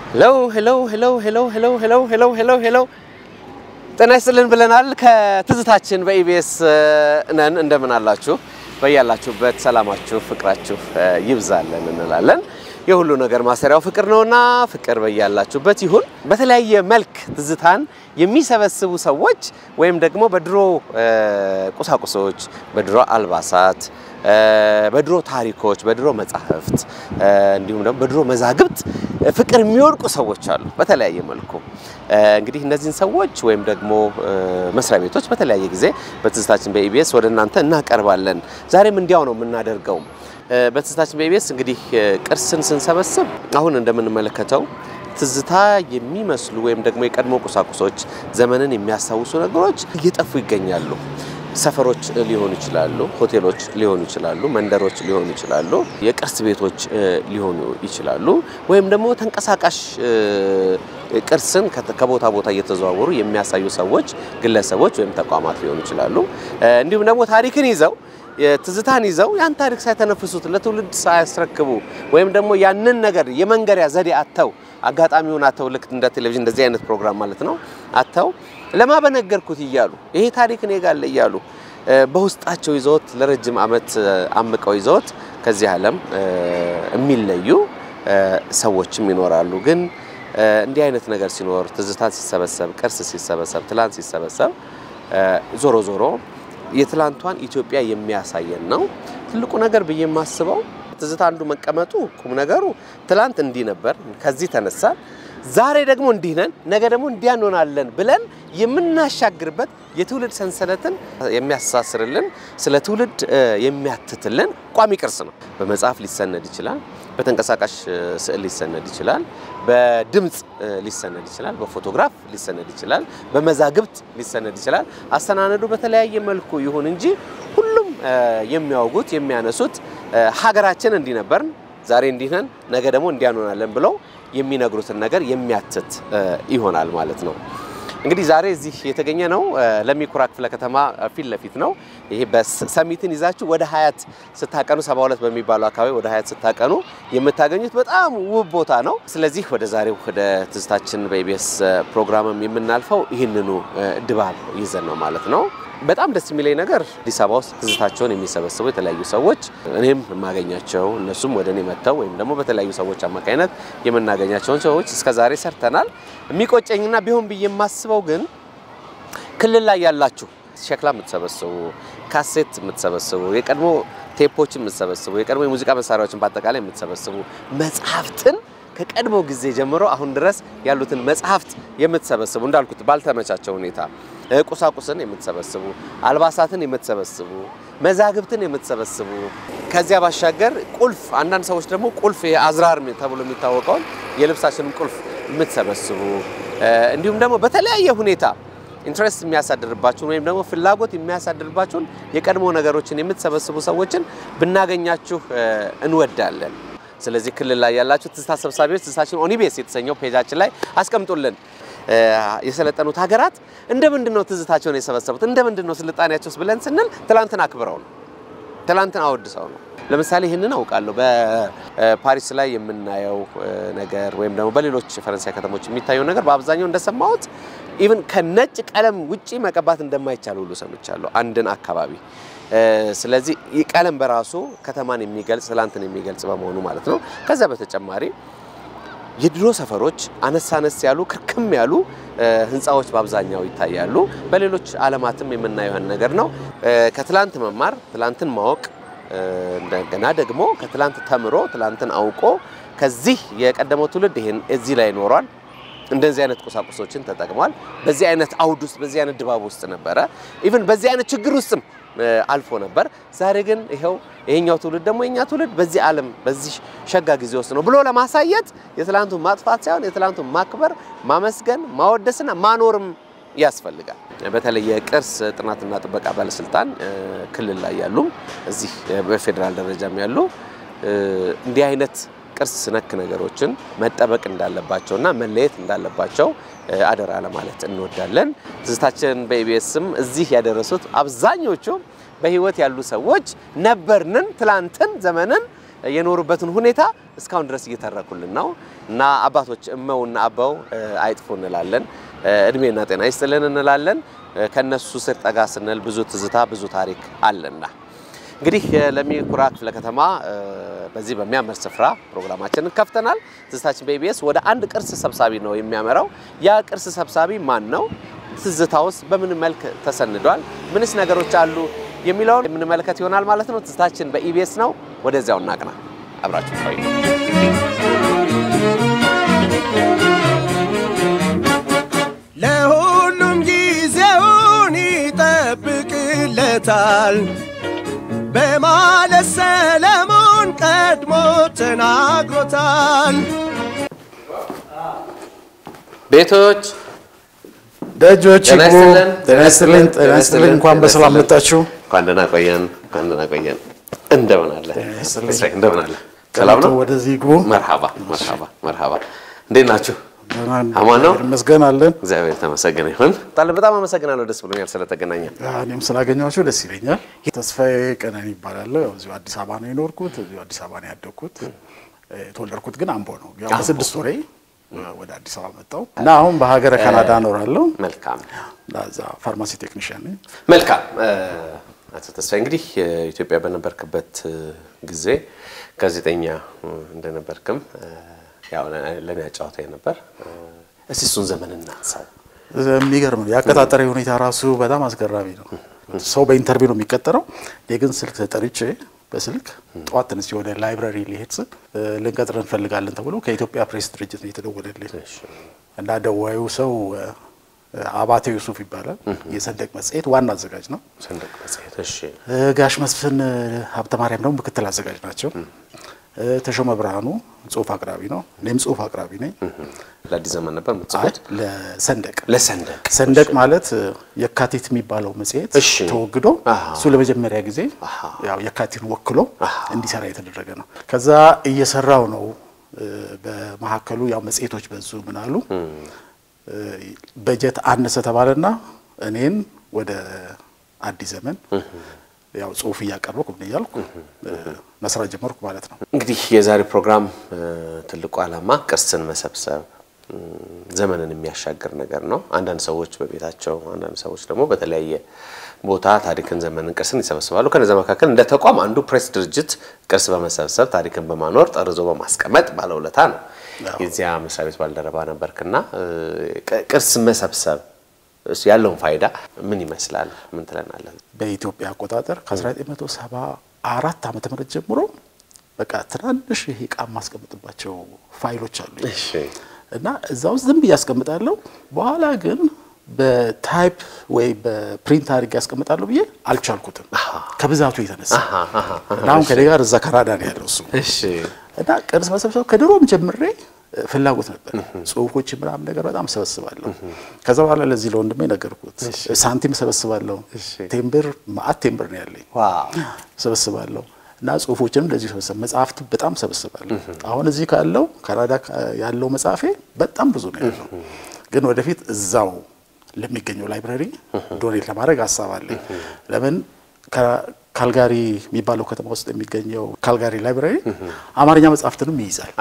hello ጤና ይስጥልን ብለናል ከትዝታችን በኢቢኤስ ነን እንደምን አላችሁ በያላችሁበት ሰላማችሁ ፍቅራችሁ ይብዛልን እንላለን የሁሉ ነገር ማሰሪያው ፍቅር ነውና ፍቅር በያላችሁበት ይሁን በተለያየ መልክ ትዝታን የሚሰበስቡ ሰዎች ወይም ደግሞ በድሮ ቁሳቁሶች በድሮ አልባሳት በድሮ ታሪኮች በድሮ መጻሕፍት እንዲሁም ደግሞ በድሮ መዛግብት ፍቅር የሚወርቁ ሰዎች አሉ በተለያየ መልኩ እንግዲህ እነዚህን ሰዎች ወይም ደግሞ መስሪያ ቤቶች በተለያየ ጊዜ በትዝታችን በኢቢኤስ ወደ እናንተ እናቀርባለን ዛሬም እንዲያው ነው የምናደርገው በትዝታችን በኢቢኤስ እንግዲህ ቅርስን ስንሰበስብ አሁን እንደምንመለከተው ትዝታ የሚመስሉ ወይም ደግሞ የቀድሞ ቁሳቁሶች ዘመንን የሚያሳውሱ ነገሮች እየጠፉ ይገኛሉ ሰፈሮች ሊሆኑ ይችላሉ ሆቴሎች ሊሆኑ ይችላሉ መንደሮች ሊሆኑ ይችላሉ የቅርስ ቤቶች ሊሆኑ ይችላሉ ወይም ደግሞ ተንቀሳቃሽ ቅርስን ከቦታ ቦታ እየተዘዋወሩ የሚያሳዩ ሰዎች ግለሰቦች ወይም ተቋማት ሊሆኑ ይችላሉ እንዲሁም ደግሞ ታሪክን ይዘው ትዝታን ይዘው ያን ታሪክ ሳይተነፍሱት ለትውልድ ሳያስረክቡ ወይም ደግሞ ያንን ነገር የመንገሪያ ዘዴ አተው አጋጣሚውን አተው ልክ እንደ ቴሌቪዥን እንደዚህ አይነት ፕሮግራም ማለት ነው አተው ለማበነገርኩት ይያሉ ይሄ ታሪክ እኔ ጋር ለያሉ በውስጣቸው ይዘውት ለረጅም አመት አምቀው ይዘውት ከዚህ ዓለም የሚለዩ ሰዎችም ይኖራሉ ግን እንዲህ አይነት ነገር ሲኖር ትዝታ ሲሰበሰብ ቅርስ ሲሰበሰብ ትላንት ሲሰበሰብ ዞሮ ዞሮ የትላንቷን ኢትዮጵያ የሚያሳየን ነው ትልቁ ነገር በየማስበው ትዝታ አንዱ መቀመጡ ቁም ነገሩ ትላንት እንዲህ ነበር ከዚህ ተነሳ ዛሬ ደግሞ እንዲህ ነን ነገ ደግሞ እንዲያን ሆናለን ብለን የምናሻግርበት የትውልድ ሰንሰለትን የሚያሳስርልን ስለ ትውልድ የሚያትትልን ቋሚ ቅርስ ነው በመጽሐፍ ሊሰነድ ይችላል በተንቀሳቃሽ ስዕል ሊሰነድ ይችላል በድምጽ ሊሰነድ ይችላል በፎቶግራፍ ሊሰነድ ይችላል በመዛግብት ሊሰነድ ይችላል አስተናነዱ በተለያየ መልኩ ይሁን እንጂ ሁሉም የሚያወጉት የሚያነሱት ሀገራችን እንዲህ ነበርን ዛሬ እንዲህ ነን ነገ ደግሞ እንዲያን ሆናለን ብለው የሚነግሩትን ነገር የሚያትት ይሆናል ማለት ነው እንግዲህ ዛሬ እዚህ የተገኘ ነው ለሚኩራ ክፍለ ከተማ ፊት ለፊት ነው ይሄ በሰሚትን ይዛችሁ ወደ ሀያት ስታቀኑ 72 በሚባለው አካባቢ ወደ ሀያት ስታቀኑ የምታገኙት በጣም ውብ ቦታ ነው ስለዚህ ወደ ዛሬው ወደ ትዝታችን በኢቢኤስ ፕሮግራምም የምናልፈው ይሄንኑ ድባብ ይዘን ነው ማለት ነው በጣም ደስ የሚለኝ ነገር አዲስ አበባ ውስጥ ትዝታቸውን የሚሰበስቡ የተለያዩ ሰዎች እኔም ማገኛቸው እነሱም ወደኔ መተው ወይም ደግሞ በተለያዩ ሰዎች አማካይነት የምናገኛቸው ሰዎች እስከ ዛሬ ሰርተናል የሚቆጨኝና ቢሆን በየማስበው ግን ክልል ላይ ያላችሁ ሸክላ የምትሰበስቡ ካሴት የምትሰበስቡ የቀድሞ ቴፖችን የምትሰበስቡ የቀድሞ የሙዚቃ መሳሪያዎችን በአጠቃላይ የምትሰበስቡ መጽሐፍትን ከቀድሞ ጊዜ ጀምሮ አሁን ድረስ ያሉትን መጽሐፍት የምትሰበስቡ እንዳልኩት ባልተመቻቸው ሁኔታ ቁሳቁስን የምትሰበስቡ አልባሳትን የምትሰበስቡ መዛግብትን የምትሰበስቡ ከዚያ ባሻገር ቁልፍ አንዳንድ ሰዎች ደግሞ ቁልፍ የአዝራር ተብሎ የሚታወቀው የልብሳችንን ቁልፍ የምትሰበስቡ እንዲሁም ደግሞ በተለያየ ሁኔታ ኢንትረስት የሚያሳድርባችሁ ወይም ደግሞ ፍላጎት የሚያሳድርባችሁ የቀድሞ ነገሮችን የምትሰበስቡ ሰዎችን ብናገኛችሁ እንወዳለን ስለዚህ ክልል ላይ ያላችሁ ትዝታ ሰብሳቢዎች ትዝታችን ኦኒቤስ የተሰኘው ፔጃችን ላይ አስቀምጡልን የሰለጠኑት ሀገራት እንደምንድነው ትዝታቸውን የሰበሰቡት እንደምንድነው ስልጣኔያቸውስ ብለን ስንል ትላንትና አክብረው ነው ትላንትና አወድሰው ነው ለምሳሌ ይሄንን አውቃለሁ በፓሪስ ላይ የምናየው ነገር ወይም ደግሞ በሌሎች ፈረንሳይ ከተሞች የሚታየው ነገር በአብዛኛው እንደሰማሁት ኢቭን ከነጭ ቀለም ውጪ መቀባት እንደማይቻል ሁሉ ሰምቻለሁ አንድን አካባቢ ስለዚህ ቀለም በራሱ ከተማን የሚገልጽ ትላንትን የሚገልጽ በመሆኑ ማለት ነው ከዛ በተጨማሪ የድሮ ሰፈሮች አነሳነስ ያሉ ክርክም ያሉ ህንጻዎች በአብዛኛው ይታያሉ በሌሎች ዓለማትም የምናየው ነገር ነው ከትላንት መማር ትላንትን ማወቅ እንደገና ደግሞ ከትላንት ተምሮ ትላንትን አውቆ ከዚህ የቀደመው ትውልድ ይሄን እዚህ ላይ ኖሯል እንደዚህ አይነት ቁሳቁሶችን ተጠቅሟል በዚህ አይነት አውድ ውስጥ በዚህ አይነት ድባብ ውስጥ ነበረ ኢቭን በዚህ አይነት ችግር ውስጥም አልፎ ነበር ዛሬ ግን ይሄኛው ትውልድ ደግሞ የኛ ትውልድ በዚህ ዓለም በዚህ ሸጋ ጊዜ ውስጥ ነው ብሎ ለማሳየት የትላንቱን ማጥፋት ሳይሆን የትላንቱን ማክበር ማመስገን ማወደስና ማኖርም ያስፈልጋል በተለይ የቅርስ ጥናትና ጥበቃ ባለስልጣን ክልል ላይ ያሉ እዚህ በፌደራል ደረጃም ያሉ እንዲህ አይነት ቅርስ ነክ ነገሮችን መጠበቅ እንዳለባቸውና መለየት እንዳለባቸው አደራ ለማለት እንወዳለን ትዝታችን በኢቢኤስም እዚህ ያደረሱት አብዛኞቹ በህይወት ያሉ ሰዎች ነበርንን ትላንትን ዘመንን የኖሩበትን ሁኔታ እስካሁን ድረስ እየተረኩልን ነው እና አባቶች እመውና አባው አይጥፉ እንላለን እድሜና ጤና ይስጥልን እንላለን ከነሱ ስር ጠጋ ስንል ብዙ ትዝታ ብዙ ታሪክ አለና እንግዲህ ለሚኩራ ክፍለ ከተማ በዚህ በሚያምር ስፍራ ፕሮግራማችንን ከፍተናል ትዝታችን በኢቢኤስ ወደ አንድ ቅርስ ሰብሳቢ ነው የሚያመራው ያ ቅርስ ሰብሳቢ ማን ነው ትዝታውስ በምን መልክ ተሰንዷል ምንስ ነገሮች አሉ የሚለውን የምንመለከት ይሆናል ማለት ነው ትዝታችን በኢቢኤስ ነው ወደዚያው እናቅና አብራችሁ ቆዩ ለሁሉም ጊዜውን ይጠብቅለታል በማለት ሰለሞን ቀድሞ ተናግሮታል ቤቶች ደጆች ተነስተልን እንኳን በሰላም መጣችሁ እንኳን ደህና ቆየን እንደምን አለ እንደምን አለ ሰላም ነው ወደዚህ ግቡ መርሃባ እንዴት ናችሁ አማን ነው መስገን አለን እግዚአብሔር ተመሰገነ ይሁን በጣም አመሰግናለሁ ደስ ብሎኛል ስለተገናኘን እኔም ስላገኘኋችሁ ደስ ይለኛል ተስፋዬ ቀነኒ ይባላል እዚሁ አዲስ አበባ ነው የኖርኩት እዚሁ አዲስ አበባ ነው ያደግኩት ተወለድኩት ግን አምቦ ነው ያው በ6 ወሬ ወደ አዲስ አበባ መጣው እና አሁን በሀገረ ካናዳ ኖራለሁ መልካም ዳዛ ፋርማሲ ቴክኒሻን ነኝ መልካም አቶ ተስፋዬ እንግዲህ ኢትዮጵያ በነበርክበት ጊዜ ጋዜጠኛ እንደነበርክም ያው ለኔ ያጫውተኝ ነበር እሱን ዘመን እናንሳው የሚገርም ነው ያቀጣጠረ ሁኔታ ራሱ በጣም አስገራሚ ነው ሰው በኢንተርቪው ነው የሚቀጠረው የግን ስልክ ተጠርጬ በስልክ ጧት ተነስ ወደ ላይብራሪ ሊሄድ ልንቀጥር እንፈልጋለን ተብሎ ከኢትዮጵያ ፕሬስ ድርጅት ነው የተደወለልኝ እና ደዋዩ ሰው አባቴ ዩሱፍ ይባላል የሰንደቅ መጽሔት ዋና አዘጋጅ ነው ሰንደቅ መጽሔት እሺ ጋሽ መስፍን ሀብተ ማርያም ነው ምክትል አዘጋጅ ናቸው ተሾመ ብርሃኑ ጽሁፍ አቅራቢ ነው እኔም ጽሁፍ አቅራቢ ነኝ ለአዲስ ዘመን ነበር መጽሔት ለሰንደቅ ማለት የካቲት የሚባለው መጽሔት ተወግዶ እሱ ለመጀመሪያ ጊዜ ያው የካቲትን ወክሎ እንዲሰራ የተደረገ ነው ከዛ እየሰራው ነው በመሐከሉ ያው መጽሔቶች በዙ ምናሉ በጀት አነሰ ተባለና እኔን ወደ አዲስ ዘመን ያው ጽሁፍ ያቀርበኩ ምን ያልኩ መስራት ጀመርኩ ማለት ነው እንግዲህ የዛሬ ፕሮግራም ትልቁ ዓላማ ቅርስን መሰብሰብ ዘመንን የሚያሻግር ነገር ነው አንዳንድ ሰዎች በቤታቸው አንዳንድ ሰዎች ደግሞ በተለያየ ቦታ ታሪክን ዘመንን ቅርስን ይሰበስባሉ ከነዛ መካከል እንደ ተቋም አንዱ ፕሬስ ድርጅት ቅርስ በመሰብሰብ ታሪክን በማኖር ጠርዞ በማስቀመጥ ባለውለታ ነው የዚያ መስሪያ ቤት ባልደረባ ነበርክና ቅርስ መሰብሰብ ያለው ፋይዳ ምን ይመስላል ምን ትለናለህ በኢትዮጵያ አቆጣጠር ከ1974 ዓመተ ምህረት ጀምሮ በቃ ትናንሽ ይሄ ቃም ማስቀመጥባቸው ፋይሎች አሉ እሺ እና እዛው ዝም ያስቀምጣለሁ በኋላ ግን በታይፕ ወይ በፕሪንት አድርጌ ያስቀምጣለሁ ብዬ አልቻልኩትም ከብዛቱ የተነሳ ናው ከደጋር እዛ ካናዳ ነው ያለው እሱ እሺ እና ቅርስ መሰብሰብ ከድሮም ጀምሬ ፍላጎት ነበር ጽሁፎች ምናምን ነገር በጣም ሰበስባለሁ ከዛ በኋላ ለዚህ ለወንድሜ ነገርኩት ሳንቲም ሰበስባለሁ ቴምብር ማአት ቴምብር ነው ያለኝ ዋው ሰበስባለሁ እና ጽሁፎችንም ለዚህ ሰበስብ መጽሐፍት በጣም ሰበስባለሁ አሁን እዚህ ካለው ካናዳ ያለው መጽሐፌ በጣም ብዙ ነው ያለው ግን ወደፊት እዛው ለሚገኘው ላይብራሪ ዶኔት ለማድረግ አሳባለሁ ለምን ካልጋሪ የሚባለው ከተማ ውስጥ የሚገኘው ካልጋሪ ላይብራሪ አማርኛ መጽሐፍትንም ይይዛል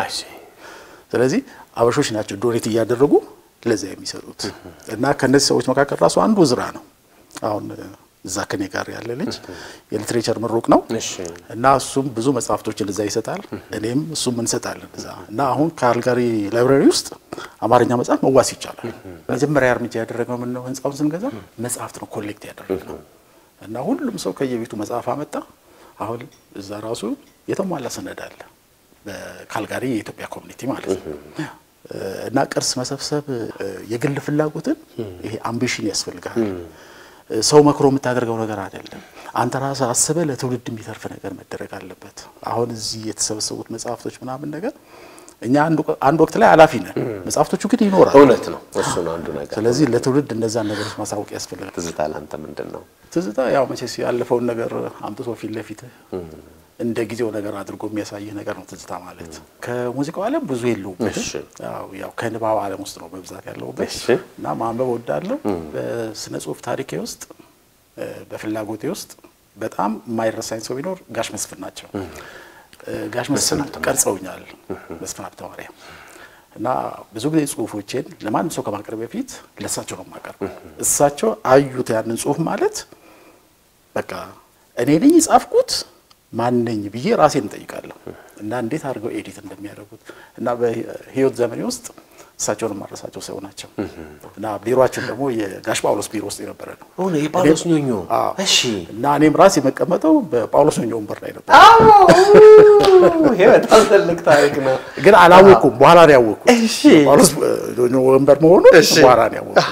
ስለዚህ አበሾች ናቸው ዶኔት ያደረጉ ለዛ የሚሰጡት እና ከነዚህ ሰዎች መካከል ራሱ አንዱ ዝራ ነው አሁን እዛ ከኔ ጋር ያለ ልጅ የሊትሬቸር ምሩቅ ነው እና እሱም ብዙ መጽሐፍቶችን ለዛ ይሰጣል እኔም እሱም እንሰጣለን እዛ እና አሁን ካልጋሪ ላይብራሪ ውስጥ አማርኛ መጽሐፍ መዋስ ይቻላል መጀመሪያ እርምጃ ያደረገው ምን ነው ህንጻውን ስንገዛ መጽሐፍት ነው ኮሌክት ያደረገው እና ሁሉም ሰው ከየቤቱ መጽሐፍ አመጣ አሁን እዛ ራሱ የተሟላ ሰነድ አለ በካልጋሪ የኢትዮጵያ ኮሚኒቲ ማለት ነው እና ቅርስ መሰብሰብ የግል ፍላጎትን ይሄ አምቢሽን ያስፈልጋል ሰው መክሮ የምታደርገው ነገር አይደለም አንተ ራስህ አስበህ ለትውልድ የሚተርፍ ነገር መደረግ አለበት አሁን እዚህ የተሰበሰቡት መጽሐፍቶች ምናምን ነገር እኛ አንድ ወቅት ላይ አላፊ ነን መጽሐፍቶቹ ግን ይኖራሉ እውነት ነው እሱ ነው አንዱ ነገር ስለዚህ ለትውልድ እንደዛ ነገሮች ማሳወቅ ያስፈልጋል ትዝታ ላንተ ምንድነው ትዝታ ያው መቼስ ያለፈውን ነገር አምጥቶ ፊት ለፊት እንደ ጊዜው ነገር አድርጎ የሚያሳይ ነገር ነው ትዝታ ማለት ከሙዚቃው ዓለም ብዙ የለውበት ያው ከንባብ ዓለም ውስጥ ነው በብዛት ያለውበት እና ማንበብ ወዳለው በስነ ጽሁፍ ታሪኬ ውስጥ በፍላጎቴ ውስጥ በጣም ማይረሳኝ ሰው ቢኖር ጋሽ መስፍን ናቸው ጋሽ መስፍን ቀርጸውኛል መስፍን ሀብተማርያም እና ብዙ ጊዜ ጽሁፎቼን ለማንም ሰው ከማቅረብ በፊት ለሳቸው ነው ማቀርበው እሳቸው አዩት ያንን ጽሁፍ ማለት በቃ እኔ ነኝ ጻፍኩት ማንነኝ ብዬ ራሴን እንጠይቃለሁ እና እንዴት አድርገው ኤዲት እንደሚያደርጉት እና በህይወት ዘመኔ ውስጥ እሳቸውን ማረሳቸው ሰው ናቸው እና ቢሮአችን ደግሞ የጋሽ ጳውሎስ ቢሮ ውስጥ የነበረ ነው ኦኔ ጳውሎስ ኞኞ እሺ እና እኔም ራሴ መቀመጠው በጳውሎስ ኞኞ ወንበር ላይ ነበር ይሄ በጣም ትልቅ ታሪክ ነው ግን አላወኩም በኋላ ነው ያወኩት እሺ ጳውሎስ ኞኞ ወንበር መሆኑ በኋላ ነው ያወኩት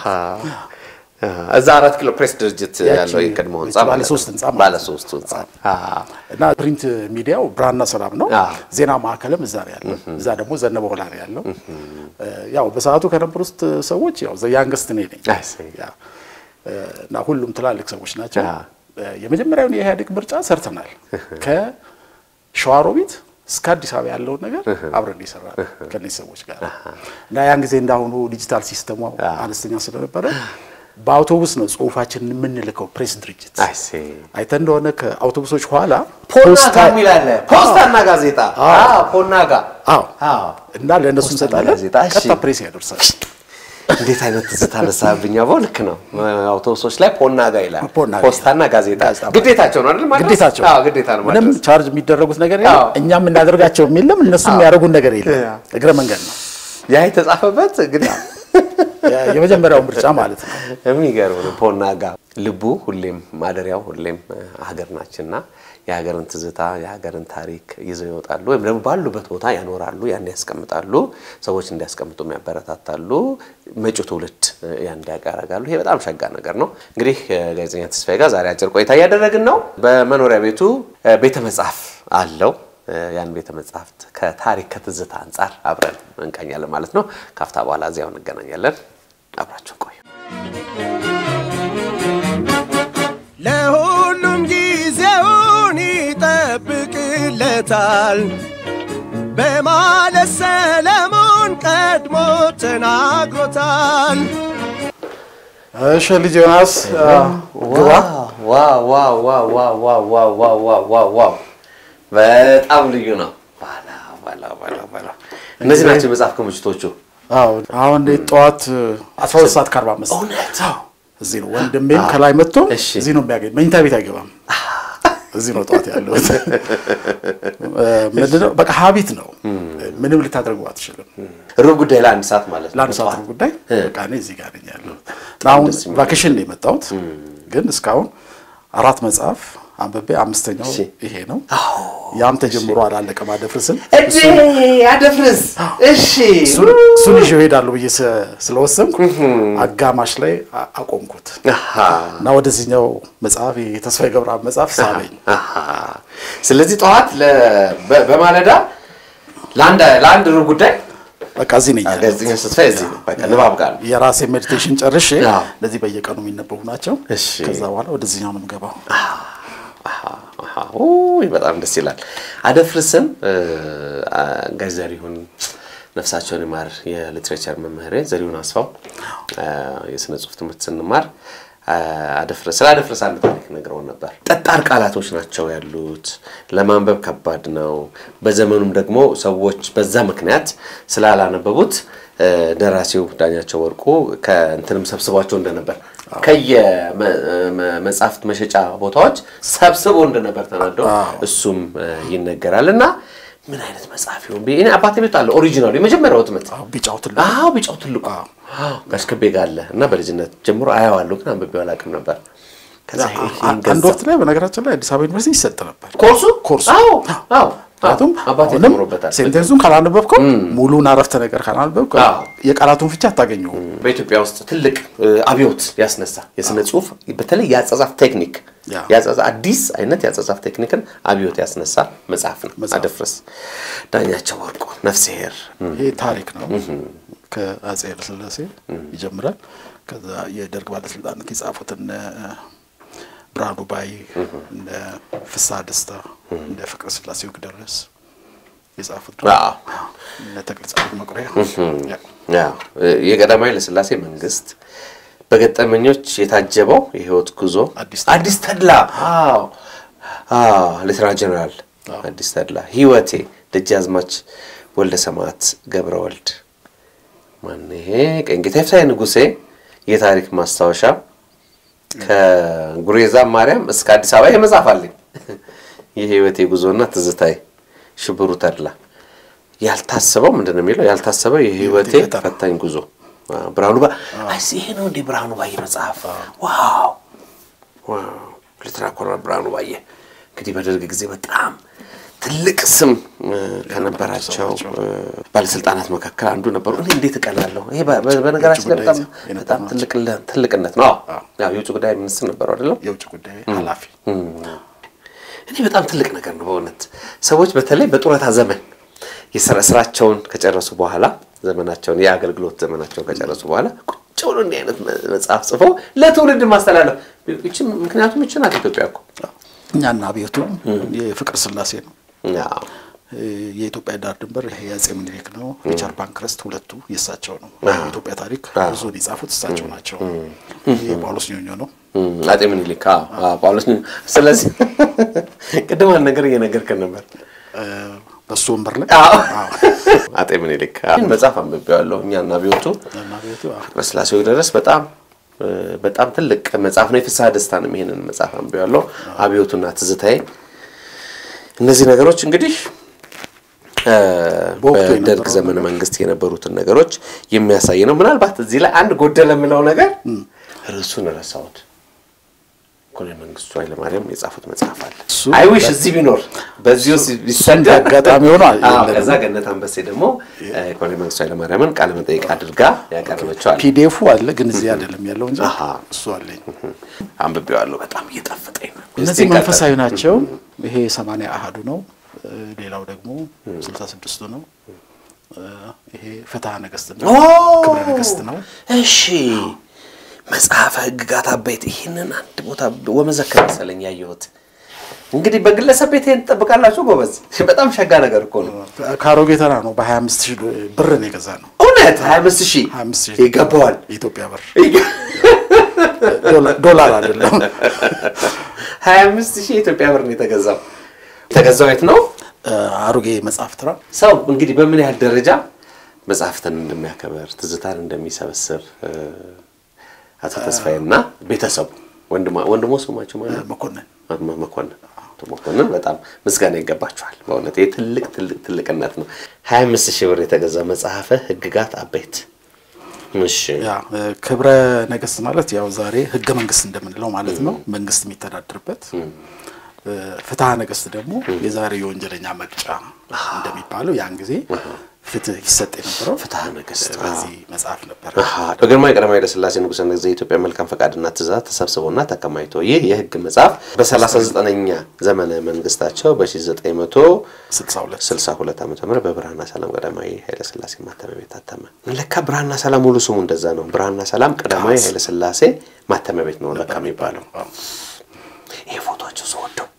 እዛ 4 ኪሎ ፕሬስ ድርጅት ያለው የቀድሞ ህንጻ ባለ 3 ህንጻ ባለ 3 ህንጻ እና ፕሪንት ሚዲያው ብራና ሰላም ነው ዜና ማዕከልም እዛ ነው ያለው እዛ ደግሞ ዘነበው ሆላ ነው ያለው ያው በሰዓቱ ከነበሩት ሰዎች ያው ያንግስት ነኝ ያው እና ሁሉም ትላልቅ ሰዎች ናቸው የመጀመሪያውን የኢህአዴግ ምርጫ ሰርተናል ከሸዋሮቢት እስከ አዲስ አበባ ያለው ነገር አብረን ይሰራል ከነዚህ ሰዎች ጋር እና ያን ጊዜ እንዳሁኑ ዲጂታል ሲስተሙ አነስተኛ ስለነበረ በአውቶቡስ ነው ጽሁፋችንን የምንልከው ፕሬስ ድርጅት አይተን እንደሆነ ከአውቶቡሶች ኋላ ፖስታ ሚላለ ፖስታና ጋዜጣ ፖናጋ እና ለነሱ እንሰጣለን ቀጥታ ፕሬስ ያደርሳል እንዴት አይነት ተታለሳብኛ ወልክ ነው አውቶቡሶች ላይ ፖናጋ ይላል ፖስታና ጋዜጣ ግዴታቸው ነው አይደል ማለት ግዴታቸው ግዴታ ነው ምንም ቻርጅ የሚደረጉት ነገር የለም እኛም እናደርጋቸው የለም እነሱም የሚያደርጉን ነገር የለም እግረ መንገድ ነው ያ የተጻፈበት እንግዲህ የመጀመሪያው ምርጫ ማለት ነው የሚገርም ነው ፖናጋ ልቡ ሁሌም ማደሪያው ሁሌም ሀገር ናችንና የሀገርን ትዝታ የሀገርን ታሪክ ይዘው ይወጣሉ ወይም ደግሞ ባሉበት ቦታ ያኖራሉ ያን ያስቀምጣሉ ሰዎች እንዲያስቀምጡ የሚያበረታታሉ መጪው ትውልድ ያን እንዲያጋራጋሉ ይሄ በጣም ሸጋ ነገር ነው እንግዲህ ጋዜጠኛ ተስፋዬ ጋር ዛሬ አጭር ቆይታ ያደረግን ነው በመኖሪያ ቤቱ ቤተ መጻፍ አለው ያን ቤተ መጻፍት ከታሪክ ከትዝታ አንፃር አብረን እንቀኛለን ማለት ነው ካፍታ በኋላ እዚያው እንገናኛለን አብራችሁ ቆዩ ለሁሉም ጊዜውን ይጠብቅለታል በማለት ሰለሞን ቀድሞ ተናግሮታል እሺ ልጅ ዮናስ ግባ ዋው በጣም ልዩ ነው ባላ እነዚህ ናቸው መጽሐፍ ከምሽቶቹ አሁን ጠዋት 12:45 እውነት እዚህ ነው ወንድሜም ከላይ መጥቶ እዚህ ነው የሚያገኝ መኝታ ቤት አይገባም እዚህ ነው ጠዋት ያለው ምንድነው በቃ ሀቢት ነው ምንም ልታደርገው አትችልም ሩብ ጉዳይ ለአንድ ሰዓት ማለት ነው ለአንድ ሰዓት ጉዳይ በቃ እኔ እዚህ ጋር ነኝ ያለው አሁን ቫኬሽን ላይ መጣሁት ግን እስካሁን 4 መጽሐፍ አንበቤ አምስተኛው ይሄ ነው ያም ተጀምሮ አላለቀም አደፍርስን እሺ አደፍርስ እሺ ሱልሽ ይሄዳሉ ብዬ ስለወሰንኩ አጋማሽ ላይ አቆምኩት እና ወደዚህኛው መጽሐፍ የተስፋዬ ገብረአብ መጽሐፍ ሳበኝ ስለዚህ ጠዋት በማለዳ ለአንድ ሩብ ጉዳይ በቃ እዚህ ነኝ ጋዜጠኛ ተስፋዬ እዚህ ነው በቃ ንባብ ጋር የራሴ ሜዲቴሽን ጨርሼ ለዚህ በየቀኑ የሚነበቡ ናቸው ከዛ በኋላ ወደዚህኛው ነው የምገባው በጣም ደስ ይላል አደፍርስን ጋዜጠሪውን ነፍሳቸውን ይማር የሊትሬቸር መምህር ዘሪሁን አስፋው የስነ ጽሁፍ ትምህርት ስንማር አደፍርስ አንድ ታሪክ ነግረው ነበር ጠጣር ቃላቶች ናቸው ያሉት ለማንበብ ከባድ ነው በዘመኑም ደግሞ ሰዎች በዛ ምክንያት ስላላነበቡት ደራሲው ዳኛቸው ወርቁ ከእንተንም ሰብስባቸው እንደነበር ከየመጽሐፍት መሸጫ ቦታዎች ሰብስበው እንደነበር ተናደው እሱም ይነገራልና ምን አይነት መጽሐፍ ይሆን ቢእኔ አባቴ ቤት አለ ኦሪጂናል የመጀመሪያው ትምህርት ቢጫው ትልቁ ጋሽከቤ ጋር አለ እና በልጅነት ጀምሮ አያዋለሁ ግን አንብቤው አላውቅም ነበር ከዛ አንድ ወቅት ላይ በነገራችን ላይ አዲስ አበባ ዩኒቨርሲቲ ይሰጥ ነበር ኮርሱ አባቱም አባቴ ተምሮበታል ሴንቴንሱን ካላነበብከው ሙሉን አረፍተ ነገር ካላነበብከው የቃላቱን ፍቻ አታገኘው በኢትዮጵያ ውስጥ ትልቅ አብዮት ያስነሳ የስነ ጽሁፍ በተለይ ያጻጻፍ ቴክኒክ ያጻጻፍ አዲስ አይነት ያጻጻፍ ቴክኒክን አብዮት ያስነሳ መጽሐፍ ነው አደፍርስ ዳኛቸው ወርቁ ነፍስሄር ይሄ ታሪክ ነው ከአጼ ኃይለ ሥላሴ ይጀምራል ከዛ የደርግ ባለስልጣናት የጻፉትን ብርሃኑ ባይ እንደ ፍስሐ ደስታ እንደ ፍቅረ ስላሴ ወግደረስ የጻፉት እና ተክለጻድቅ መኩሪያ የቀዳማዊ ኃይለ ሥላሴ መንግስት በገጠመኞች የታጀበው የህይወት ጉዞ አዲስ ተድላ ሌተና ጀነራል አዲስ ተድላ ህይወቴ ደጃዝማች ወልደ ሰማዕት ገብረ ወልድ ማን ይሄ ቀንጌታ ይፍታይ ንጉሴ የታሪክ ማስታወሻ ከጉሬዛ ማርያም እስከ አዲስ አበባ የመጻፍ አለኝ የህይወቴ ጉዞና ትዝታይ ሽብሩ ተድላ ያልታሰበው ምንድነው የሚለው ያልታሰበው የህይወቴ ፈታኝ ጉዞ ብርሃኑ አይሲ ይሄ ነው እንደ ብርሃኑ ባየ መጽሐፍ ዋው ሊትራኮራ ብርሃኑ ባየ እንግዲህ በደርግ ጊዜ በጣም ትልቅ ስም ከነበራቸው ባለስልጣናት መካከል አንዱ ነበሩ እኔ እንዴት እቀላለሁ ይሄ በነገራችን ላይ በጣም ትልቅነት ነው ያው የውጭ ጉዳይ ሚኒስትር ነበሩ አይደለም የውጭ ጉዳይ ኃላፊ እኔ በጣም ትልቅ ነገር ነው በእውነት ሰዎች በተለይ በጡረታ ዘመን የስራቸውን ከጨረሱ በኋላ ዘመናቸውን የአገልግሎት ዘመናቸውን ከጨረሱ በኋላ ቁጭ ብሎ እንዲህ አይነት መጽሐፍ ጽፈው ለትውልድ ማስተላለፍ ምክንያቱም ይችላል ኢትዮጵያ እኮ እኛና አብዮቱ የፍቅር ስላሴ ነው ያው የኢትዮጵያ ዳር ድንበር የአፄ ምኒልክ ነው ሪቻርድ ባንክረስት ሁለቱ የሳቸው ነው የኢትዮጵያ ታሪክ ብዙ ሊጻፉት እሳቸው ናቸው የጳውሎስ ኞኞ ነው አፄ ምኒልክ ጳውሎስ ስለዚህ ቅድም አንድ ነገር እየነገርከን ነበር በሱ ወንበር ላይ አጤ ምኒልክ መጽሐፍ አንብቤዋለሁ እኛና አብዮቱ በስላሴው ድረስ በጣም ትልቅ መጽሐፍ ነው የፍስሐ ደስታ ነው ይሄንን መጽሐፍ አንብቤዋለሁ አብዮቱና ትዝታዬ እነዚህ ነገሮች እንግዲህ በደርግ ዘመነ መንግስት የነበሩትን ነገሮች የሚያሳይ ነው ምናልባት እዚህ ላይ አንድ ጎደለ ምለው ነገር ርዕሱን ረሳሁት ኮሎኔል መንግስቱ ኃይለማርያም የጻፉት መጽሐፍ አለ አይዊሽ እዚህ ቢኖር በዚሁ ቢሰድ አጋጣሚ ሆኖ ከዛ ገነት አንበሴ ደግሞ ኮሎኔል መንግስቱ ኃይለማርያምን ቃለ መጠይቅ አድርጋ ያቀርበችው አለ ፒዲኤፉ አለ ግን እዚህ አይደለም ያለው እንጂ እሱ አለኝ አንብቤዋለሁ በጣም እየጣፈጠኝ ነው እነዚህ መንፈሳዊ ናቸው ይሄ 80 አሃዱ ነው ሌላው ደግሞ 66 ነው ይሄ ፍትሐ ነገስት ነው ክብረ ነገስት ነው እሺ መጽሐፈ ህግጋት አበይት ይሄንን አንድ ቦታ ወመዘከር መሰለኝ ያየሁት እንግዲህ በግለሰብ ቤት ተጠብቃላችሁ ጎበዝ በጣም ሸጋ ነገር እኮ ነው ካሮጌ ተራ ነው በ25000 ብር ነው የገዛ ነው እውነት 25000 ይገባዋል ኢትዮጵያ ብር ዶላር አይደለም 25000 ኢትዮጵያ ብር ነው የተገዛው የት ነው አሮጌ መጽሐፍ ተራ ሰው እንግዲህ በምን ያህል ደረጃ መጽሐፍትን እንደሚያከብር ትዝታን እንደሚሰበስብ አቶ ተስፋዬና ቤተሰቡ ወንድሞ ስማቸው ማለት መኮንን በጣም ምስጋና ይገባቸዋል በእውነት ትልቅነት ነው 25000 ብር የተገዛ መጽሐፈ ህግጋት አበይት እሺ ያ ክብረ ነገስት ማለት ያው ዛሬ ህገ መንግስት እንደምንለው ማለት ነው መንግስት የሚተዳደርበት ፍትሐ ነገስት ደግሞ የዛሬ የወንጀለኛ መቅጫ እንደሚባለው ያን ጊዜ ፍትህ ይሰጥ የነበረው ፍትሐ ነገስት በዚህ መጽሐፍ ነበር በግርማዊ ቀዳማዊ ኃይለ ሥላሴ ንጉሠ ነገሥት የኢትዮጵያ መልካም ፈቃድና ትእዛዝ ተሰብስቦና ተከማይቶ ይህ የህግ መጽሐፍ በ39ኛ ዘመነ መንግስታቸው በ1962 ዓመተ ምህረት በብርሃንና ሰላም ቀዳማዊ ኃይለ ሥላሴ ማተሚያ ቤት ታተመ ለካ ብርሃንና ሰላም ሙሉ ስሙ እንደዛ ነው ብርሃንና ሰላም ቀዳማዊ ኃይለ ሥላሴ ማተሚያ ቤት ነው ለካ የሚባለው ይሄ ፎቶአቸው ሰውደው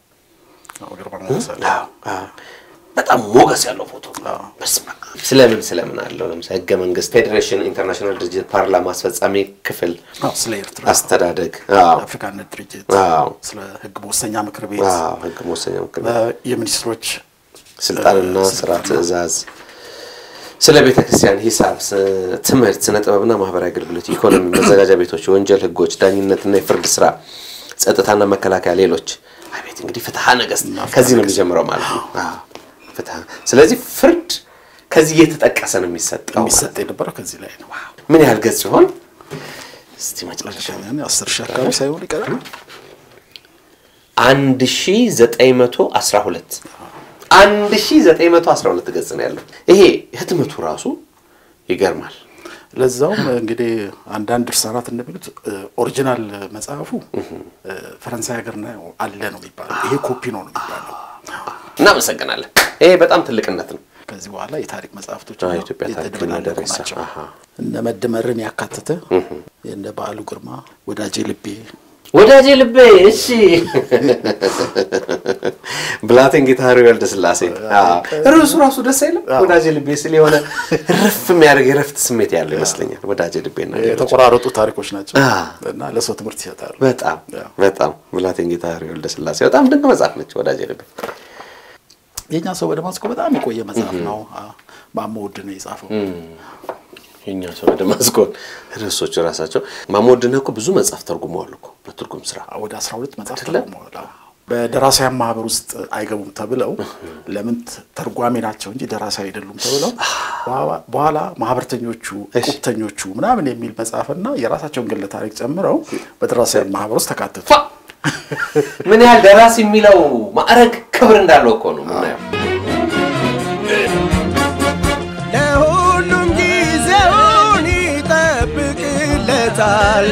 በጣም ሞገስ ያለው ፎቶ በስማ ስለምን አለው ለምሳሌ ህገ መንግስት ፌዴሬሽን ኢንተርናሽናል ድርጅት ፓርላማ አስፈጻሚ ክፍል ስለ ኤርትራ አስተዳደግ አፍሪካነት ድርጅት ስለ ህግ መወሰኛ ምክር ቤት ህግ መወሰኛ ምክር ቤት የሚኒስትሮች ስልጣንና ስራ ትእዛዝ ስለ ቤተክርስቲያን ሂሳብ ትምህርት ስነ ጥበብና ማህበራዊ አገልግሎት ኢኮኖሚ መዘጋጃ ቤቶች ወንጀል ህጎች ዳኝነትና የፍርድ ስራ ጸጥታና መከላከያ ሌሎች አቤት እንግዲህ ፍትሐ ነገስት ከዚህ ነው የሚጀምረው ማለት ነው ፍትሐ ስለዚህ ፍርድ ከዚህ እየተጠቀሰ ነው የሚሰጠው የነበረው ከዚህ ላይ ነው ምን ያህል ገጽ ይሆን እስቲ መጨረሻ 10 አካባቢ ሳይሆን ይቀራል 1912 ገጽ ነው ያለው ይሄ ህትመቱ ራሱ ይገርማል ለዛውም እንግዲህ አንዳንድ ድርሳናት እንደሚሉት ኦሪጂናል መጽሐፉ ፈረንሳይ ሀገር ነው አለ ነው የሚባለው ይሄ ኮፒ ነው የሚባለው እናመሰግናለን ይሄ በጣም ትልቅነት ነው ከዚህ በኋላ የታሪክ መጽሐፍቶች ኢትዮጵያ ታሪክ ደረሰ እነ መደመርን ያካተተ እንደ በዓሉ ግርማ ወዳጄ ልቤ እሺ ብላቴን ጊታሩ ወልደ ስላሴ ራሱ ደስ አይልም ወዳጄ ልቤ ስለ የሆነ ረፍ የሚያደርግ የረፍት ስሜት ያለው ይመስለኛል ወዳጄ ልቤና የተቆራረጡ ታሪኮች ናቸው እና ለሰው ትምህርት ይሰጣሉ በጣም ብላቴን ጊታሩ ወልደ ስላሴ በጣም ድንቅ መጽሐፍ ነች ወዳጄ ልቤ የኛ ሰው በደማስቆ በጣም የቆየ መጽሐፍ ነው። ማሞ ውድነህ የጻፈው የኛ ሰው በደማስቆ ርዕሶች ራሳቸው ማሞ ውድነህ እኮ ብዙ መጽሐፍ ተርጉመዋል እኮ በትርጉም ስራ ወደ 12 መጽሐፍ ተርጉመዋል። በደራሲያን ማህበር ውስጥ አይገቡም ተብለው ለምን ተርጓሚ ናቸው እንጂ ደራሲ አይደሉም ተብለው በኋላ ማህበርተኞቹ ቁጥተኞቹ ምናምን የሚል መጽሐፍና የራሳቸውን ግለ ታሪክ ጨምረው በደራሲያን ማህበር ውስጥ ተካተቱ። ምን ያህል ደራሲ የሚለው ማዕረግ ክብር እንዳለው እኮ ነው ምናየው። ለሁሉም ጊዜውን ይጠብቅለታል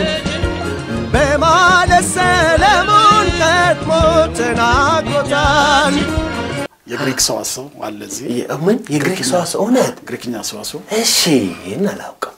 በማለት ሰለሞን ቀድሞ ተናግሮታል። የግሪክ ሰዋሰው አለ እዚህ ምን የግሪክ ሰዋሰው እውነት ግሪክኛ ሰዋሰው እሺ እናላውቀው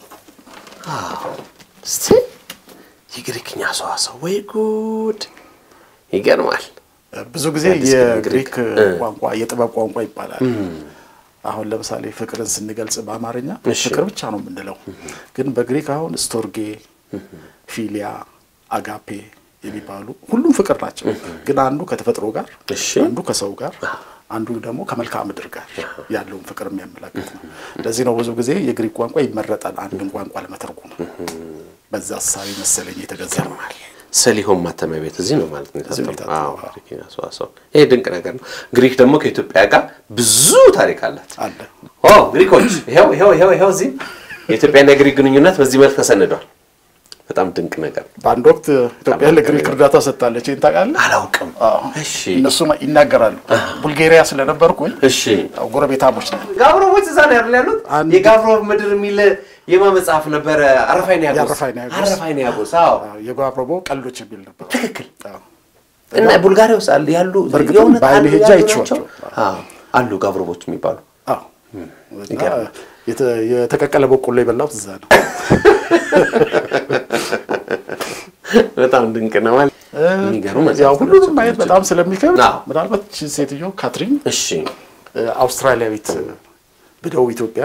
እስቲ የግሪክኛ ሰዋሰው ወይ ጉድ ይገርማል። ብዙ ጊዜ የግሪክ ቋንቋ የጥበብ ቋንቋ ይባላል። አሁን ለምሳሌ ፍቅርን ስንገልጽ በአማርኛ ፍቅር ብቻ ነው የምንለው ግን በግሪክ አሁን ስቶርጌ ፊሊያ አጋፔ የሚባሉ ሁሉም ፍቅር ናቸው ግን አንዱ ከተፈጥሮ ጋር አንዱ ከሰው ጋር አንዱ ደግሞ ከመልክዓ ምድር ጋር ያለውን ፍቅር የሚያመላክት ነው። ለዚህ ነው ብዙ ጊዜ የግሪክ ቋንቋ ይመረጣል አንድን ቋንቋ ለመተርጎም በዛ ሐሳብ መሰለኝ የተገዛው። ሰሊሆም ማተሚያ ቤት እዚህ ነው ማለት ነው የታተመው። ግሪክኛ ሰዋሰው ይሄ ድንቅ ነገር ነው። ግሪክ ደግሞ ከኢትዮጵያ ጋር ብዙ ታሪክ አላት አለ። ግሪኮች ይሄው እዚህ የኢትዮጵያና የግሪክ ግንኙነት በዚህ መልክ ተሰንዷል። በጣም ድንቅ ነገር። በአንድ ወቅት ኢትዮጵያ ለግሪክ እርዳታ ሰጣለች እንታውቃለህ? አላውቅም። እሺ እነሱ ይናገራሉ። ቡልጋሪያ ስለነበርኩኝ እሺ ጎረቤታሞች ነን። ጋብሮቦች እዛ ነው ያሉት። የጋብሮብ ምድር የሚል የማመጻፍ ነበር አረፋይኒያጎስ አዎ የጋብሮቦ ቀልዶች የሚል ነበር። ትክክል። እና ቡልጋሪያ ውስጥ ያሉ የሆነ ባይል ሄጃ ይችላል አሉ ጋብሮቦች የሚባሉ የተቀቀለ በቆሎ ይበላው እዛ ነው። በጣም ድንቅ ነው ማለት የሚገርም ያው ሁሉንም ማየት በጣም ስለሚከብድ ምናልባት ሴትዮ ካትሪን እሺ አውስትራሊያዊት በደቡብ ኢትዮጵያ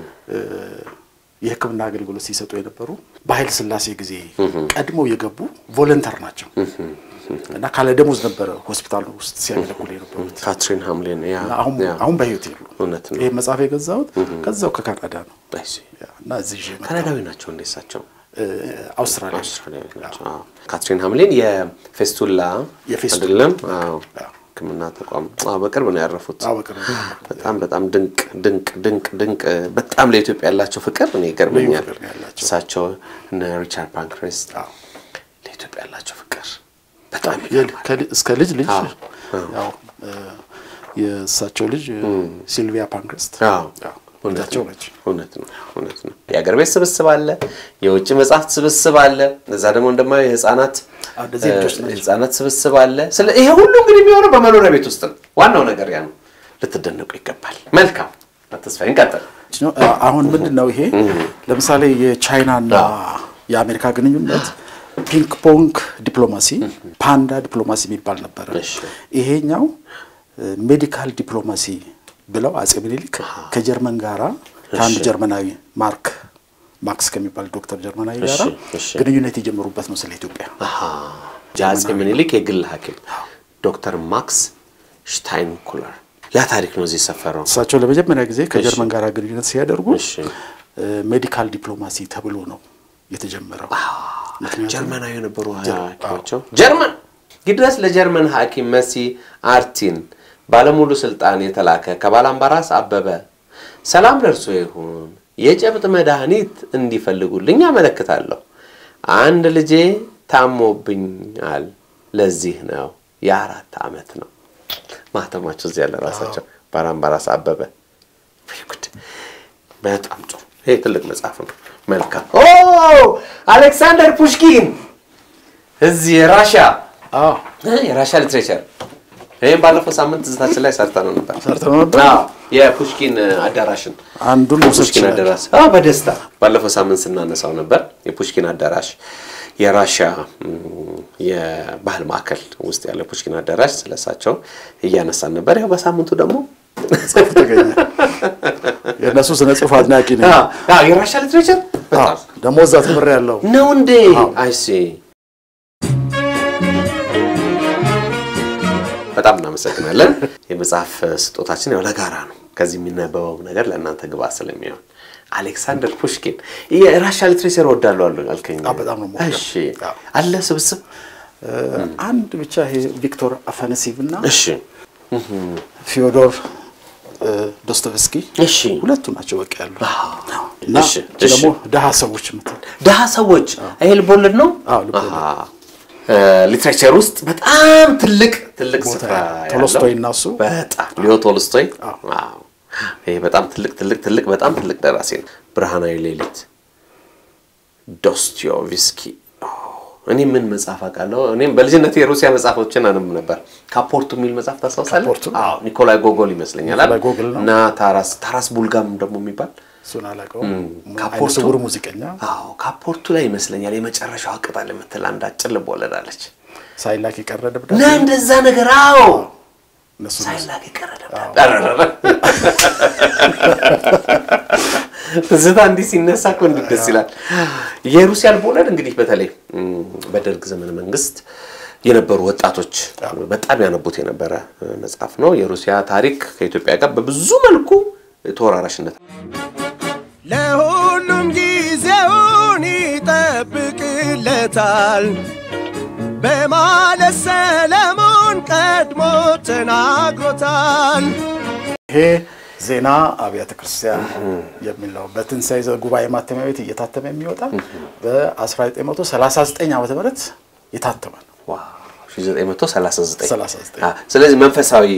የሕክምና አገልግሎት ሲሰጡ የነበሩ በኃይለ ሥላሴ ጊዜ ቀድሞ የገቡ ቮለንተር ናቸው እና ካለ ደሞዝ ነበር ሆስፒታል ውስጥ ሲያገለግሉ የነበሩት ካትሪን ሃምሊን ያ አሁን በህይወት የሉ። እውነት ነው። ይሄ መጽሐፍ የገዛሁት ከዛው ከካናዳ ነው። እሺ እና እዚህ ካናዳዊ ናቸው እንደሳቸው አውስትራሊያ ናቸው። ካትሪን ሃምሊን የፌስቱላ አይደለም ሕክምና ተቋም በቅርብ ነው ያረፉት። በጣም ድንቅ በጣም ለኢትዮጵያ ያላቸው ፍቅር እኔ ይገርመኛል። እሳቸው እነ ሪቻርድ ፓንክረስት ለኢትዮጵያ ያላቸው ፍቅር በጣም እስከ ልጅ ያው የእሳቸው ልጅ ሲልቪያ ፓንክረስት እውነት ነው። የአገር ቤት ስብስብ አለ፣ የውጭ መጽሐፍት ስብስብ አለ፣ እዛ ደግሞ እንደማየው የህፃናት ስብስብ አለ። ይሄ ሁሉ እንግዲህ የሚሆነው በመኖሪያ ቤት ውስጥ ነው። ዋናው ነገር ያ ነው። ልትደነቁ ይገባል። መልካም ተስፋዬን ቀጥል። አሁን ምንድነው ይሄ ለምሳሌ የቻይናና የአሜሪካ ግንኙነት ፒንግ ፖንግ ዲፕሎማሲ ፓንዳ ዲፕሎማሲ የሚባል ነበር። ይሄኛው ሜዲካል ዲፕሎማሲ ብለው አጼ ምኒልክ ከጀርመን ጋራ ከአንድ ጀርመናዊ ማክስ ከሚባል ዶክተር ጀርመናዊ ጋራ ግንኙነት የጀመሩበት ነው ስለ ኢትዮጵያ። አጼ ምኒልክ የግል ሐኪም ዶክተር ማክስ ሽታይንኩለር ያ ታሪክ ነው እዚህ ሰፈረው። እሳቸው ለመጀመሪያ ጊዜ ከጀርመን ጋራ ግንኙነት ሲያደርጉ ሜዲካል ዲፕሎማሲ ተብሎ ነው የተጀመረው። ጀርመናዊ የነበሩ ሐኪሞቻቸው ጀርመን ግድረስ ለጀርመን ሐኪም መሲ አርቲን ባለሙሉ ስልጣን የተላከ ከባላምባራስ አበበ ሰላም ደርሶ ይሁን የጨብጥ መድኃኒት እንዲፈልጉልኝ አመለክታለሁ። አንድ ልጄ ታሞብኛል ለዚህ ነው የ4 ዓመት ነው። ማህተማቸው እዚህ ያለ ራሳቸው ባላምባራስ አበበ በጣም ጥሩ። ይሄ ትልቅ መጽሐፍ ነው። መልካም አሌክሳንደር ፑሽኪን እዚህ የራሺያ ሊትሬቸር ይሄን ባለፈው ሳምንት ዝታችን ላይ ሰርተነው ነበር። የፑሽኪን አዳራሽን አንዱን ፑሽኪን አዳራሽ በደስታ ባለፈው ሳምንት ስናነሳው ነበር። የፑሽኪን አዳራሽ የራሺያ የባህል ማዕከል ውስጥ ያለ ፑሽኪን አዳራሽ ስለሳቸው እያነሳን ነበር። ያው በሳምንቱ ደግሞ ጽፍ ተገኘ። የነሱ ስነ ጽሁፍ አድናቂ ነኝ። የራሺያ ሊትሬቸር በጣም ደሞ እዛ ትምር ያለው ነው እንዴ? አይሲ በጣም እናመሰግናለን የመጽሐፍ ስጦታችን ያው ለጋራ ነው ከዚህ የሚነበበው ነገር ለእናንተ ግባ ስለሚሆን አሌክሳንደር ፑሽኪን የራሻ ሊትሬቸር ወዳለው አልከኝ በጣም ነው እሺ አለ ስብስብ አንድ ብቻ ይሄ ቪክቶር አፋናሲቭና እሺ ፊዮዶር ዶስቶቭስኪ እሺ ሁለቱ ናቸው በቃ ያለው እሺ ደግሞ ደሃ ሰዎች ይሄ ልቦለድ ነው ሊትሬቸር ውስጥ በጣም ትልቅ ስፍራ ቶልስቶይ እና እሱ በጣም ሊዮ ቶልስቶይ ዋው ይሄ በጣም ትልቅ በጣም ትልቅ ደራሲ ነው ብርሃናዊ ሌሊት ዶስቶቭስኪ እኔ ምን መጽሐፍ አቃለው እኔም በልጅነቴ የሩሲያ መጽሐፎችን አነብ ነበር ካፖርቱ ሚል መጽሐፍ ታስታውሳለህ አዎ ኒኮላይ ጎጎል ይመስለኛል እና ታራስ ቡልጋም ደግሞ የሚባል ሱናላቀው ካፖርቱ ሙዚቀኛ ካፖርቱ ላይ ይመስለኛል የመጨረሻው አቀጣለ መተላ አንዳጭል ልቦለዳለች ሳይላክ ይቀረደብዳል እንደዛ ነገር ሳይላክ ይቀረደብዳል ትዝታ እንዲህ ሲነሳ እኮ ደስ ይላል የሩሲያ ልቦለድ እንግዲህ በተለይ በደርግ ዘመን መንግስት የነበሩ ወጣቶች በጣም ያነቡት የነበረ መጽሐፍ ነው የሩሲያ ታሪክ ከኢትዮጵያ ጋር በብዙ መልኩ ተወራራሽነት ለሁሉም ጊዜውን ይጠብቅለታል በማለት ሰለሞን ቀድሞ ተናግሮታል ይሄ ዜና አብያተ ክርስቲያን የሚለው በትንሳኤ ጉባኤ ማተሚያ ቤት እየታተመ የሚወጣ በ1939 ዓመተ ምህረት የታተመ ነው ዋው 1939 ስለዚህ መንፈሳዊ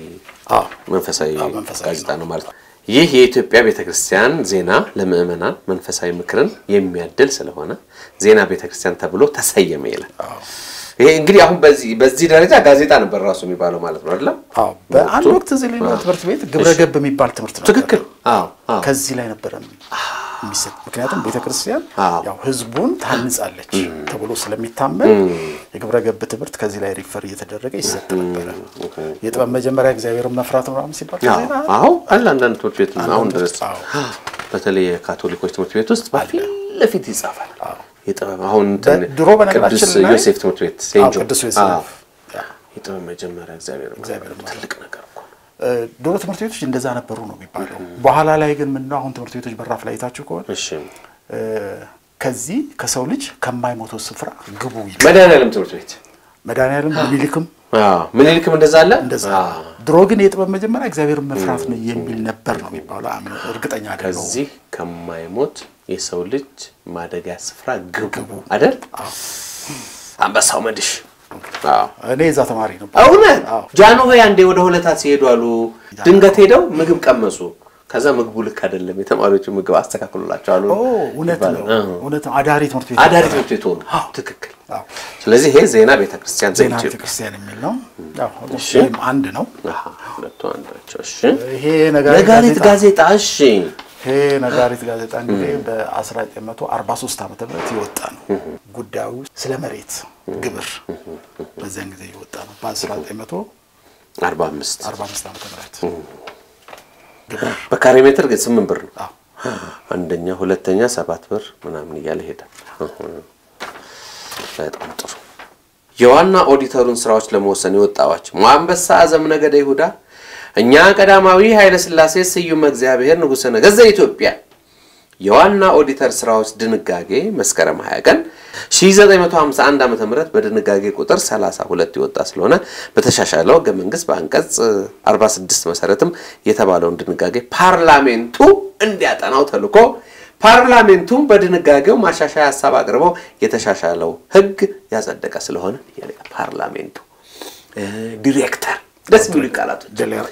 ጋዜጣ ነው ማለት ነው ይህ የኢትዮጵያ ቤተክርስቲያን ዜና ለምእመናን መንፈሳዊ ምክርን የሚያድል ስለሆነ ዜና ቤተክርስቲያን ተብሎ ተሰየመ ይላል ይሄ እንግዲህ አሁን በዚህ ደረጃ ጋዜጣ ነበር ራሱ የሚባለው ማለት ነው አይደል በአንድ ወቅት ዘሌላ ትምህርት ቤት ግብረገብ የሚባል ትምህርት ነው ትክክል ከዚህ ላይ ነበር የሚሰጥ ምክንያቱም ቤተክርስቲያን ያው ህዝቡን ታንጻለች ተብሎ ስለሚታመን የግብረገብ ትምህርት ከዚህ ላይ ሪፈር እየተደረገ ይሰጥ ነበር የጥበብ መጀመሪያ እግዚአብሔርን መፍራት ነው ማለት ሲባል አንዳንድ ትምህርት ቤት አሁን ድረስ በተለይ የካቶሊኮች ትምህርት ቤት ውስጥ በፊት ይጻፋል የጥበብ አሁን ድሮ በነገራችን ላይ ዮሴፍ ትምህርት ቤት ሴንጆ ቅዱስ ዮሴፍ የጥበብ መጀመሪያ እግዚአብሔርን ትልቅ ነገር እኮ ድሮ ትምህርት ቤቶች እንደዛ ነበሩ ነው የሚባለው በኋላ ላይ ግን ምን ነው አሁን ትምህርት ቤቶች በራፍ ላይ ታችሁ ከሆነ እሺ ከዚህ ከሰው ልጅ ከማይሞተው ስፍራ ግቡ መድኃኒዓለም ትምህርት ቤት መድኃኒዓለም ምኒልክም እንደዛ አለ ድሮ ግን የጥበብ መጀመሪያ እግዚአብሔርን መፍራት ነው የሚል ነበር ነው የሚባለው እርግጠኛ አይደለም ከዚህ ከማይሞት የሰው ልጅ ማደጋ ስፍራ ግቡ አይደል አንበሳው መድሽ እኔ እዛ ተማሪ ነበር አውነት ጃንሆይ አንዴ ወደ ሆለታ ሲሄዱ አሉ ድንገት ሄደው ምግብ ቀመሱ ከዛ ምግቡ ልክ አይደለም የተማሪዎቹ ምግብ አስተካክሉላቸው አሉ እውነት ነው አዳሪ ትምህርት ቤት ሆነ ትክክል ስለዚህ ይሄ ዜና ቤተክርስቲያን ቤተክርስቲያን የሚል ነው እሺ አንድ ነው ሁለቱ አንድ ናቸው እሺ ይሄ ነጋሪት ጋዜጣ እሺ ይሄ ነጋሪት ጋዜጣ እንግዲህ በ1943 ዓመተ ምህረት ይወጣ ነው ጉዳዩ ስለ መሬት ግብር በዚያን ጊዜ ይወጣ ነው በ1945 ዓመተ ምህረት በካሬ ሜትር ግን 8 ብር ነው አንደኛ ሁለተኛ 7 ብር ምናምን ይያለ ሄደ በጣም ጥሩ የዋና ኦዲተሩን ስራዎች ለመወሰን ይወጣዋች ሙአንበሳ ዘመነገደ ይሁዳ እኛ ቀዳማዊ ኃይለ ሥላሴ ስዩም እግዚአብሔር ንጉሠ ነገሥት ዘኢትዮጵያ የዋና ኦዲተር ስራዎች ድንጋጌ መስከረም 20 ቀን 1951 ዓመተ ምህረት በድንጋጌ ቁጥር 32 ይወጣ ስለሆነ በተሻሻለው ሕገ መንግስት በአንቀጽ 46 መሰረትም የተባለውን ድንጋጌ ፓርላሜንቱ እንዲያጠናው ተልኮ ፓርላሜንቱም በድንጋጌው ማሻሻያ ሐሳብ አቅርበው የተሻሻለው ሕግ ያጸደቀ ስለሆነ ፓርላሜንቱ ዲሬክተር ደስ ብሉ ቃላቶች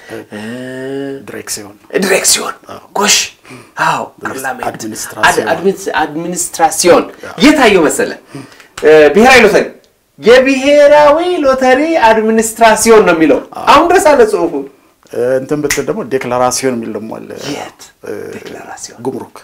ዲሬክሲዮን ጎሽ ፓርላሜንት አድሚኒስትራሲዮን የታየው መሰለ ብሔራዊ ሎተሪ የብሔራዊ ሎተሪ አድሚኒስትራሲዮን ነው የሚለው አሁን ድረስ አለ ጽሁፉ እንትን በተደ ደግሞ ዴክላራሲዮን የሚል ደግሞ አለ ዴክላራሲዮን ጉምሩክ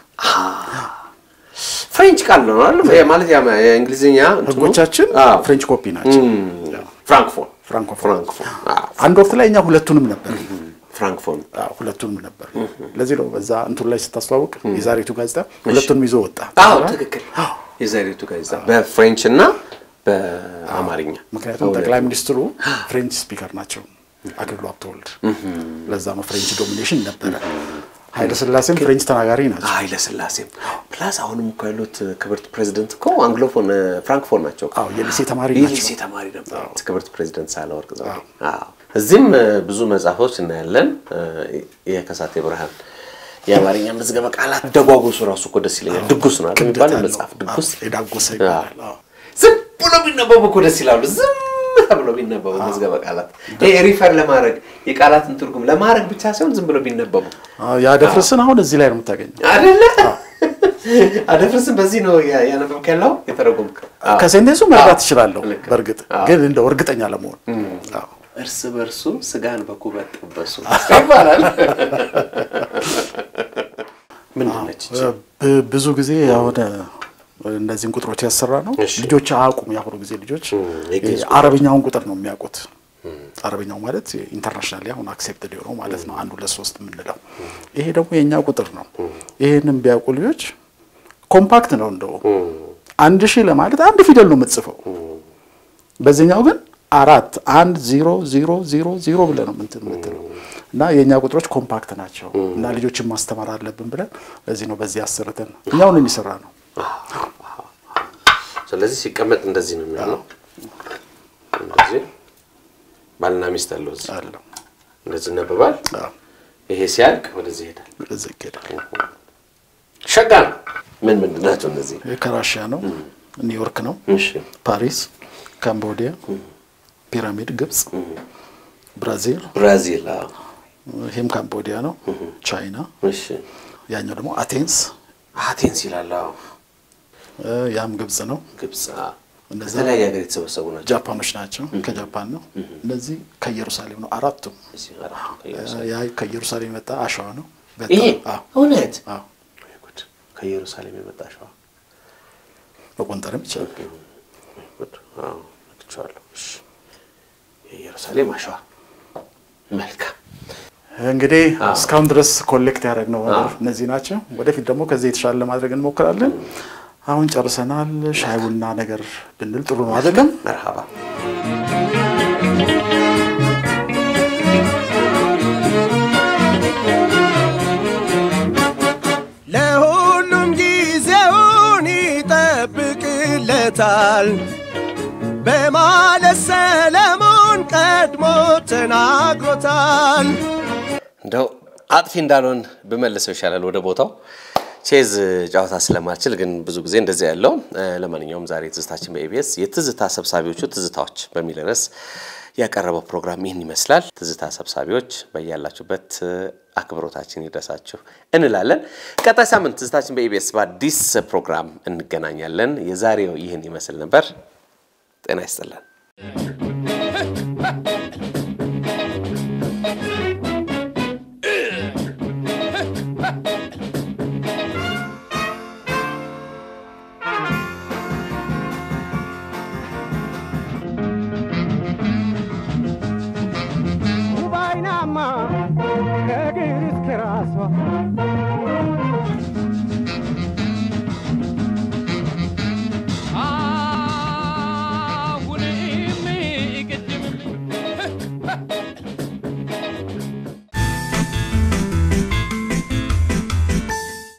ፍሬንች ቃል ነው አይደል ማለት የእንግሊዝኛ ህጎቻችን ፍሬንች ኮፒ ናቸው ፍራንኮፎን አንድ ወቅት ላይ እኛ ሁለቱንም ነበር ፍራንኮፎን ሁለቱንም ነበር ለዚህ ነው በዛ እንትን ላይ ስታስተዋውቅ የዛሬቱ ጋዜጣ ሁለቱንም ይዞ ወጣ ትክክል የዛሬቱ ጋዜጣ በፍሬንች እና በአማርኛ ምክንያቱም ጠቅላይ ሚኒስትሩ ፍሬንች ስፒከር ናቸው አክሊሉ ሀብተወልድ ለዛ ነው ፍሬንች ዶሚኔሽን ነበር ኃይለ ሥላሴም ፍሬንች ተናጋሪ ናቸው ኃይለ ሥላሴም ፕላስ አሁንም እኮ ያሉት ክብርት ፕሬዚደንት እኮ አንግሎፎን ፍራንክፎን ናቸው አዎ የሊሴ ተማሪ ናቸው የሊሴ ተማሪ ነበር ክብርት ፕሬዚደንት ሳህለወርቅ ዘውዴ አዎ እዚህም ብዙ መጽሐፎች እናያለን የከሳቴ ብርሃን የአማርኛ መዝገበ ቃላት ደጓጉሱ ራሱ እኮ ደስ ይለኛል ድጉስ ነው አይደል የሚባለው መጽሐፍ ድጉስ የዳጎሰ ይባላል አዎ ዝም ብሎ ቢነበቡ እኮ ደስ ይላሉ ዝም ብሎ ቢነበቡ መዝገበ ቃላት ሪፈር ለማድረግ የቃላትን ትርጉም ለማድረግ ብቻ ሳይሆን ዝም ብሎ ቢነበቡ ያደፍርስን አሁን እዚህ ላይ ነው የምታገኘው አይደለ አደፍርስን በዚህ ነው ያነበብክ ያለው የተረጎምክ ከሴንቴንሱ መረዳት ይችላልው በርግጥ ግን እንደው እርግጠኛ ለመሆን አዎ እርስ በርሱ ስጋን በኩበት ጥበሱ ይባላል ምን ነች ብዙ ጊዜ ያወደ እንደዚህን ቁጥሮች ያሰራ ነው ልጆች አያውቁም ያሁኑ ጊዜ ልጆች አረብኛውን ቁጥር ነው የሚያውቁት አረብኛው ማለት ኢንተርናሽናሊ አሁን አክሴፕትድ ነው ማለት ነው 1 2 3 ምንለው ይሄ ደግሞ የኛ ቁጥር ነው ይሄንን ቢያውቁ ልጆች ኮምፓክት ነው እንደው 1000 ለማለት አንድ ፊደል ነው የምትጽፈው በዚህኛው ግን 4 1 0 0 0 0 ብለ ነው የምትለው እና የኛ ቁጥሮች ኮምፓክት ናቸው እና ልጆችን ማስተማር አለብን ብለን ለዚህ ነው በዚህ አሰርተን እኛው ነው የሚሰራ ነው ስለዚህ ሲቀመጥ እንደዚህ ነው የሚሆነው እንደዚህ ባልና ሚስት አለው እንደዚህ ነበባል ይሄ ሲያልቅ ወደዚህ ሄዳል ወደዚህ ሄዳል ሸጋ ምን ናቸው እነዚህ ከራሺያ ነው ኒውዮርክ ነው እሺ ፓሪስ ካምቦዲያ ፒራሚድ ግብጽ ብራዚል ሄም ካምቦዲያ ነው ቻይና እሺ ያኛው ደግሞ አቴንስ ይላል ያም ግብጽ ነው ግብጽ እንደዛ ላይ ያገር የተሰበሰቡ ናቸው ጃፓኖች ናቸው ከጃፓን ነው እነዚህ ከኢየሩሳሌም ነው አራቱም ያ ከኢየሩሳሌም የመጣ አሸዋ ነው ይሄ እውነት አዎ ከኢየሩሳሌም የመጣ አሸዋ በቆንጠርም ይችላል አዎ ልትቻለው እሺ የኢየሩሳሌም አሸዋ መልካም እንግዲህ እስካሁን ድረስ ኮሌክት ያደረግነው እነዚህ ናቸው ወደፊት ደግሞ ከዚህ የተሻለ ለማድረግ እንሞክራለን አሁን ጨርሰናል ሻይ ቡና ነገር ብንል ጥሩ ነው አይደለም መርሃባ ለሁሉም ጊዜውን ይጠብቅለታል በማለት ሰለሞን ቀድሞ ተናግሮታል እንደው አጥፊ እንዳልሆን በመለሰው ይሻላል ወደ ቦታው ቼዝ ጫዋታ ስለማልችል ግን ብዙ ጊዜ እንደዚህ ያለው ለማንኛውም ዛሬ ትዝታችን በኢቢኤስ የትዝታ ሰብሳቢዎቹ ትዝታዎች በሚል ርዕስ ያቀረበው ፕሮግራም ይህን ይመስላል ትዝታ ሰብሳቢዎች በእያላችሁበት አክብሮታችን ይድረሳችሁ እንላለን ቀጣይ ሳምንት ትዝታችን በኢቢኤስ በአዲስ ፕሮግራም እንገናኛለን የዛሬው ይህን ይመስል ነበር ጤና ይስጥልን Vaina ma, que quieres que raspa.